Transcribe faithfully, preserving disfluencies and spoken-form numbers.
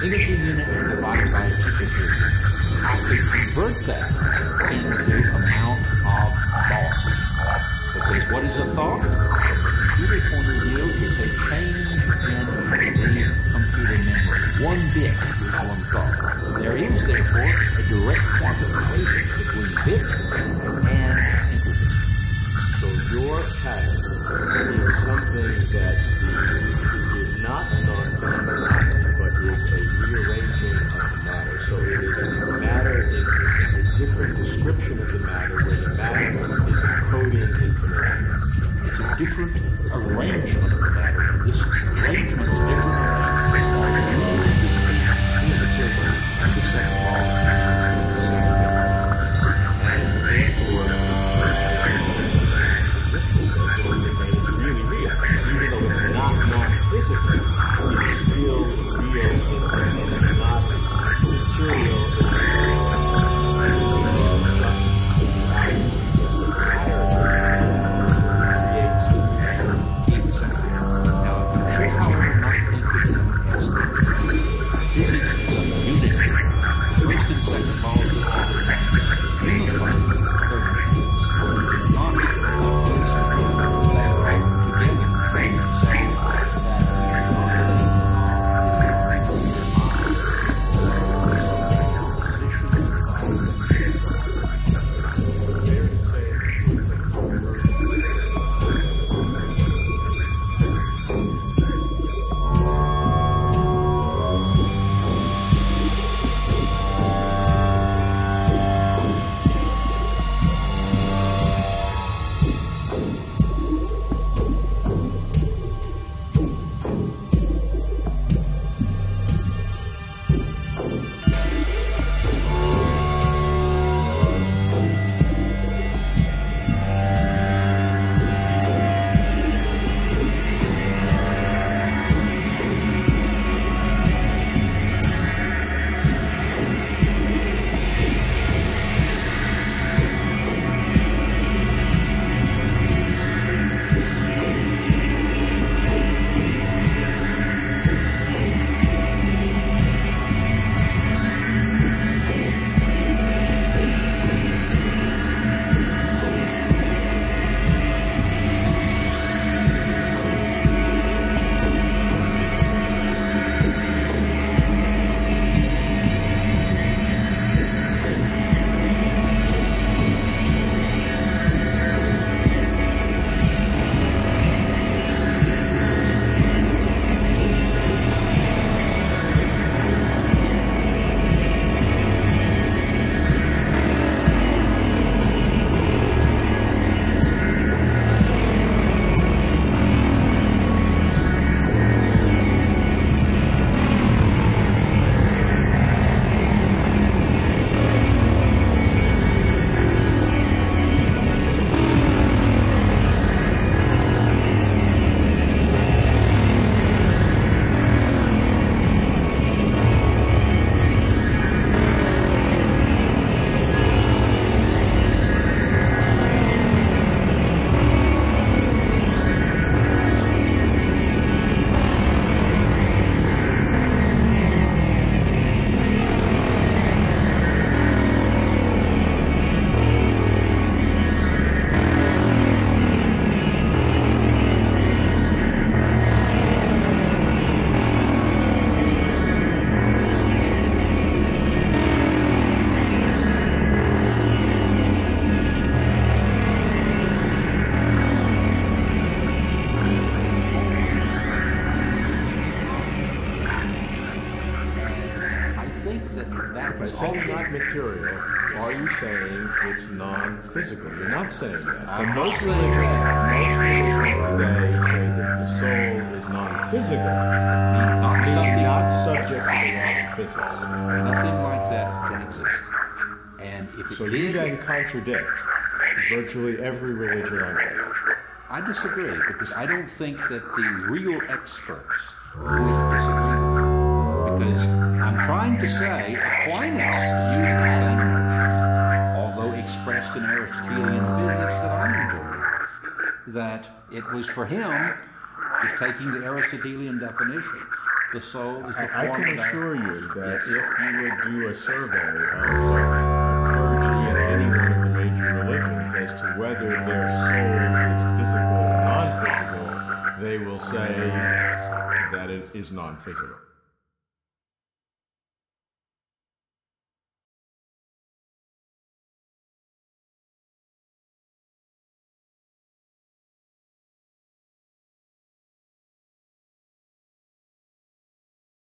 energy unit divided by temperature. I could convert that into amount of thoughts. Because what is a thought? From a computer point of view, it's a change in the computer memory. One bit is one thought. There is, therefore, a direct quantification between bit and integer. So your pattern is something that is not non-physical matter, but is a rearranging of the matter. So it is a matter in a different description of the matter, where the matter is encoding information. It's a different arrangement of the matter. This arrangement is different arrangement. And the second law is the second law. And therefore, it's really real. Even though it's not non-physical, it's still real, and it's not material in the sense of just value, just a pattern creates the reality. Exactly. Now, should, however, not think of them as physics is a unity. First and second laws of physics unify permanence. Not non-physical, that are together. So that By saying not material, are you saying it's non-physical? You're not saying that. I'm But most not saying religions, that. most religions today say that the soul is non-physical, Not meaning something, not subject to the laws of physics. nothing like that can exist. And if it So you did, then contradict virtually every religion on earth. I disagree, because I don't think that the real experts would disagree with me. Because I'm trying to say Aquinas used the same notions, although expressed in Aristotelian physics that I am doing. That it was for him, just taking the Aristotelian definition, the soul is the I, I form can of that. assure you that Yes. if you would do a survey of uh, clergy in any one of the major religions as to whether their soul is physical or non-physical, they will say that it is non-physical.